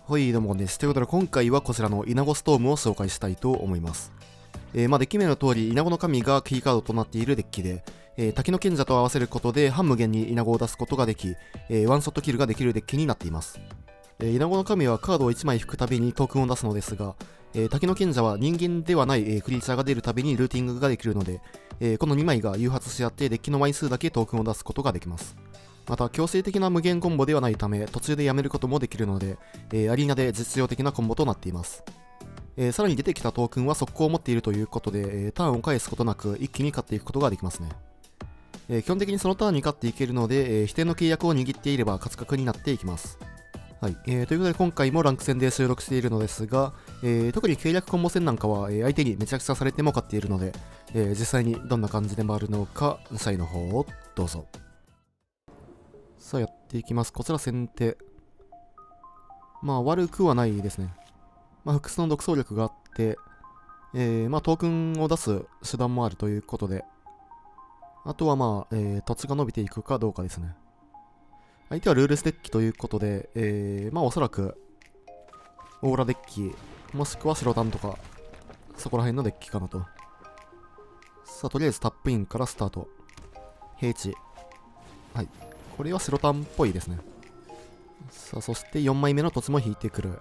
はい、どうもです。ということで、今回はこちらのイナゴストームを紹介したいと思います。デッキ名の通り、イナゴの神がキーカードとなっているデッキで、滝の賢者と合わせることで半無限にイナゴを出すことができ、ワンショットキルができるデッキになっています。イナゴの神はカードを1枚引くたびにトークンを出すのですが、滝の賢者は人間ではない、クリーチャーが出るたびにルーティングができるので、この2枚が誘発し合ってデッキの枚数だけトークンを出すことができます。また強制的な無限コンボではないため途中でやめることもできるので、アリーナで実用的なコンボとなっています。さらに出てきたトークンは速攻を持っているということで、ターンを返すことなく一気に勝っていくことができますね。基本的にそのターンに勝っていけるので、否定の契約を握っていれば勝ち確になっていきます。はい、ということで今回もランク戦で収録しているのですが、特に契約コンボ戦なんかは、相手にめちゃくちゃされても勝っているので、実際にどんな感じで回るのか、シャイの方をどうぞ。さあやっていきます。こちら先手。まあ悪くはないですね。まあ複数の独走力があって、まあトークンを出す手段もあるということで、あとはまあ、土地が伸びていくかどうかですね。相手はルールスデッキということで、まあおそらく、オーラデッキ、もしくは白タンとか、そこら辺のデッキかなと。さあとりあえずタップインからスタート。平地。はい。これは白タンっぽいですね。さあ、そして4枚目の土地も引いてくる。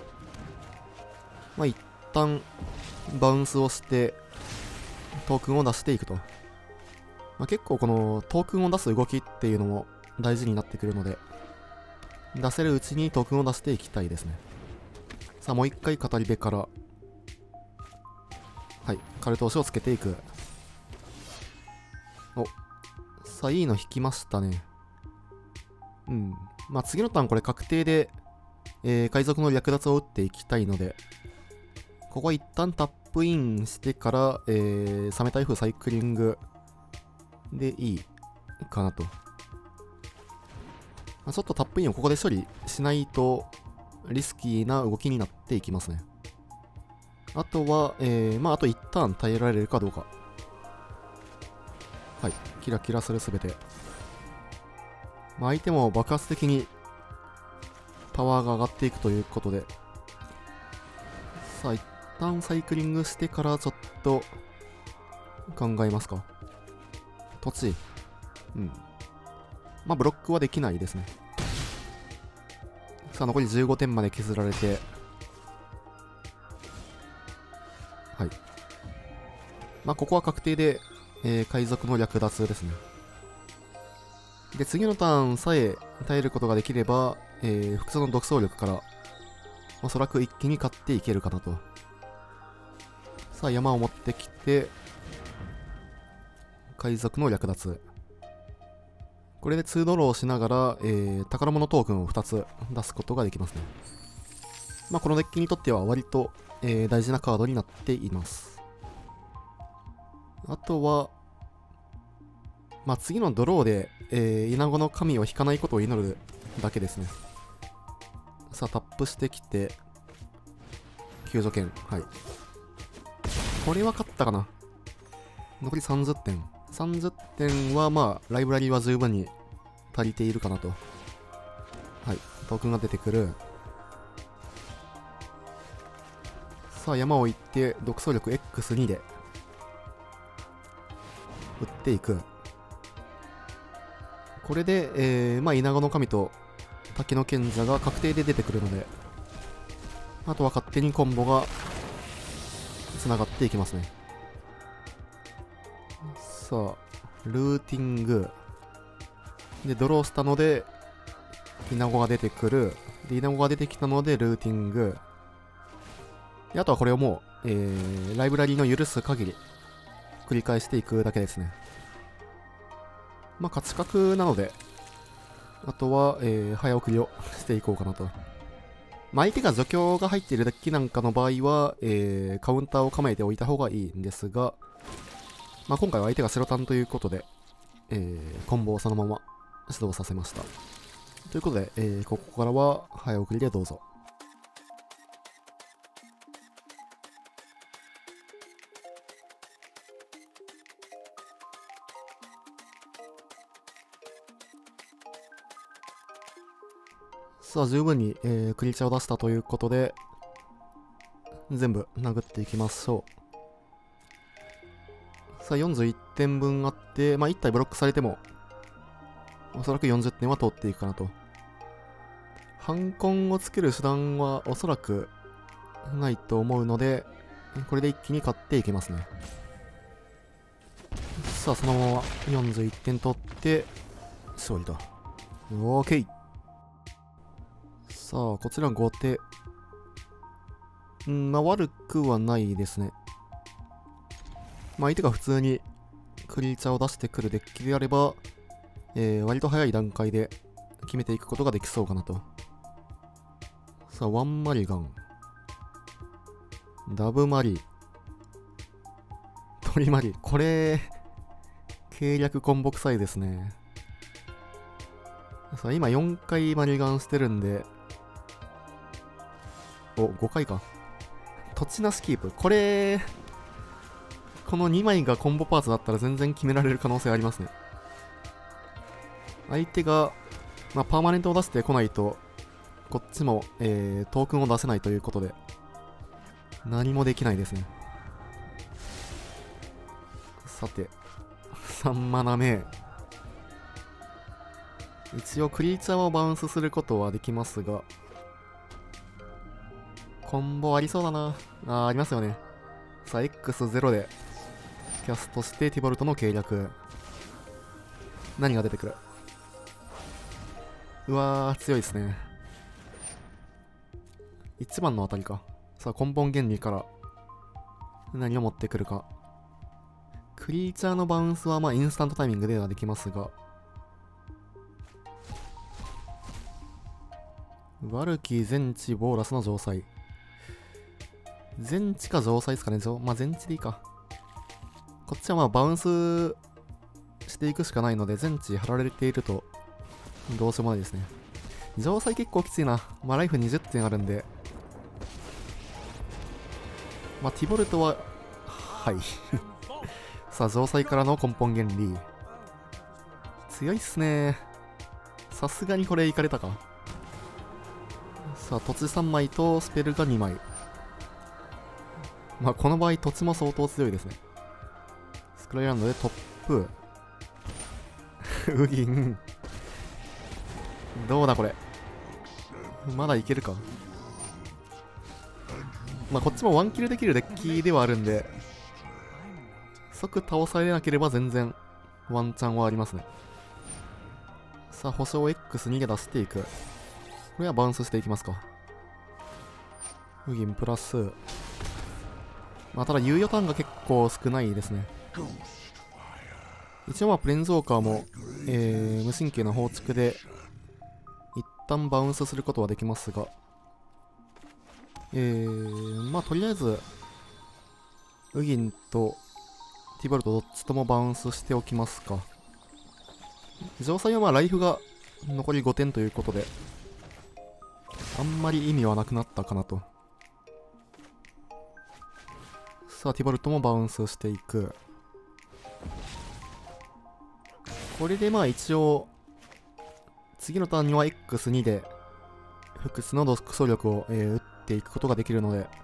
まあ、一旦、バウンスをして、トークンを出していくと。まあ、結構このトークンを出す動きっていうのも大事になってくるので、出せるうちにトークンを出していきたいですね。さあ、もう一回語り部から、はい、カルト押しをつけていく。お、さあ、いいの引きましたね。うん。まあ、次のターンこれ確定で、海賊の略奪を打っていきたいので、ここは一旦タップインしてから、サメ台風サイクリングでいいかなと。ちょっとタップインをここで処理しないとリスキーな動きになっていきますね。あとは、まああと一旦耐えられるかどうか。はい、キラキラするすべて。まあ、相手も爆発的にパワーが上がっていくということで、さあ一旦サイクリングしてからちょっと考えますか。土地。うん。まあブロックはできないですね。さあ残り15点まで削られて、はい。まあここは確定で、海賊の略奪ですね。で、次のターンさえ耐えることができれば、複数の独走力から、おそらく一気に勝っていけるかなと。さあ山を持ってきて、海賊の略奪。これで2ドローをしながら、宝物トークンを2つ出すことができますね。まあこのデッキにとっては割と、大事なカードになっています。あとは、まあ次のドローで、イナゴの神を引かないことを祈るだけですね。さあタップしてきて、救助券。はい。これは勝ったかな。残り30点。30点はまあ、ライブラリーは十分に足りているかなと。はい。トークンが出てくる。さあ、山を行って、独走力 X2 で、打っていく。これで、まあ、イナゴの神と滝の賢者が確定で出てくるので、あとは勝手にコンボが繋がっていきますね。さあ、ルーティング。で、ドローしたので、イナゴが出てくる。で、イナゴが出てきたので、ルーティング。で、あとはこれをもう、ライブラリーの許す限り、繰り返していくだけですね。まあ、勝ち確なので、あとは、早送りをしていこうかなと。まあ、相手が除去が入っているデッキなんかの場合は、カウンターを構えておいた方がいいんですが、まあ、今回は相手が白タンということで、コンボをそのまま指導させました。ということで、ここからは早送りでどうぞ。 さあ、十分に、クリーチャーを出したということで、全部殴っていきましょう。さあ、41点分あって、まあ、1体ブロックされても、おそらく40点は通っていくかなと。反根をつける手段はおそらくないと思うので、これで一気に勝っていけますね。さあ、そのまま41点取って、勝利と。OK。さあ、こちら後手。まあ悪くはないですね。まあ相手が普通にクリーチャーを出してくるデッキであれば、割と早い段階で決めていくことができそうかなと。さあ、ワンマリガン。ダブマリ。トリマリ。これ、計略コンボ臭いですね。さあ、今4回マリガンしてるんで、5回か。土地なしキープ。この2枚がコンボパーツだったら全然決められる可能性ありますね。相手が、まあ、パーマネントを出してこないと、こっちも、トークンを出せないということで、何もできないですね。さて、3マナ目。一応クリーチャーをバウンスすることはできますが、コンボありそうだな。ありますよね。さあ、X0 でキャストしてティボルトの計略。何が出てくる？うわー、強いですね。1番のあたりか。さあ、根本原理から何を持ってくるか。クリーチャーのバウンスはまあインスタントタイミングではできますが、ワルキー、全地、ボーラスの城塞。全地か城塞ですかね。まあ全地でいいか。こっちはまあバウンスしていくしかないので、全地貼られているとどうしようもないですね。城塞結構きついな。まあライフ20点あるんで、まあティボルトは、はい。さあ、城塞からの根本原理。強いっすね。さすがにこれいかれたか。さあ、土地3枚とスペルが2枚。まあこの場合土地も相当強いですね。スクライランドでトップ。ウギン。どうだこれ。まだいけるか。まあこっちもワンキルできるデッキではあるんで、即倒されなければ全然ワンチャンはありますね。さあ、保証 X2 で出していく。これはバウンスしていきますか。ウギンプラス。まあただ猶予ターンが結構少ないですね。一応まあプレンズウォーカーも、無神経な放逐で一旦バウンスすることはできますが、まあとりあえずウギンとティボルトどっちともバウンスしておきますか。城塞はまあライフが残り5点ということで、あんまり意味はなくなったかなと。さあ、ティボルトもバウンスしていく。これでまあ一応、次のターンには X2 で複数の独走力を、打っていくことができるので、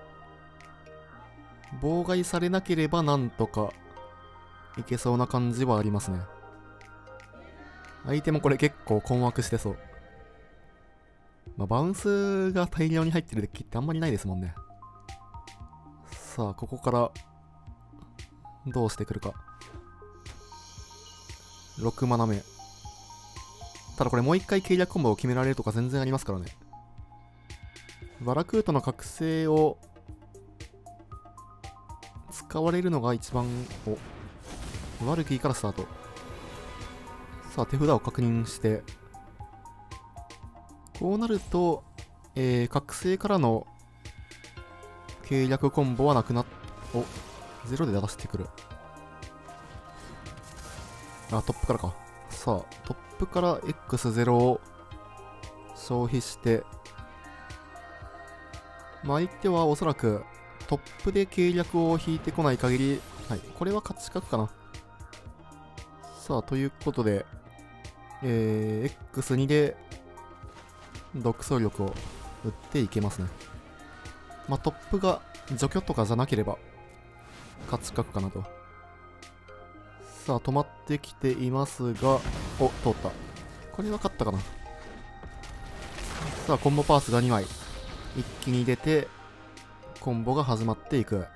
妨害されなければなんとかいけそうな感じはありますね。相手もこれ結構困惑してそう。まあ、バウンスが大量に入ってるデッキってあんまりないですもんね。さあ、ここからどうしてくるか。6マナ目。ただこれもう一回計略コンボを決められるとか全然ありますからね。バラクートの覚醒を使われるのが一番、ワルキーからスタート。さあ、手札を確認して、こうなると、覚醒からの計略コンボはなくなっ、0で出してくる。あ、トップからか。さあ、トップから X0 を消費して、まあ、相手はおそらくトップで計略を引いてこない限り、はい、これは勝ち確かな。さあ、ということで、X2 で独走力を打っていけますね。まあ、トップが除去とかじゃなければ勝ち確かなと。さあ、止まってきていますが、お、通った。これは勝ったかな。さあ、コンボパースが2枚。一気に出て、コンボが始まっていく。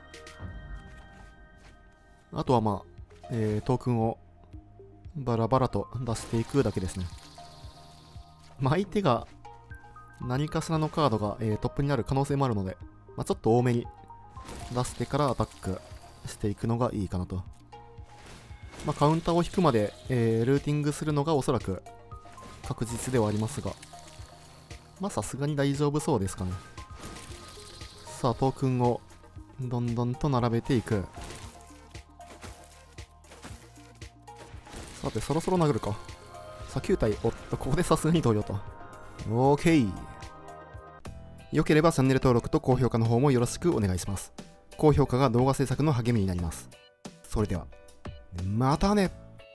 あとはまあ、トークンをバラバラと出していくだけですね。まあ、相手が何かしらのカードが、トップになる可能性もあるので、まあ、ちょっと多めに出してからアタックしていくのがいいかなと。まあ、カウンターを引くまで、ルーティングするのがおそらく確実ではありますが、まあさすがに大丈夫そうですかね。さあ、トークンをどんどんと並べていく。さて、そろそろ殴るか。さあ、9体。おっと、ここでさすがに投了と。OK。良ければチャンネル登録と高評価の方もよろしくお願いします。高評価が動画制作の励みになります。それでは、またね。